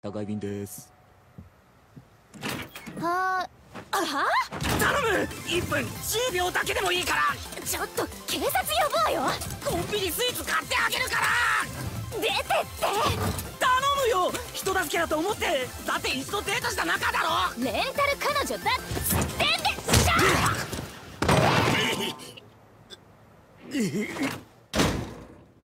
宅配便です。 はあ、 頼む。1分10秒だけでもいいから。 ちょっと警察呼ぼうよ。 コンビニスイーツ買ってあげるから。 出てって。 頼むよ。人助けだと思って。だって一度デートした仲だろ。 レンタル彼女だっつってんでしょ。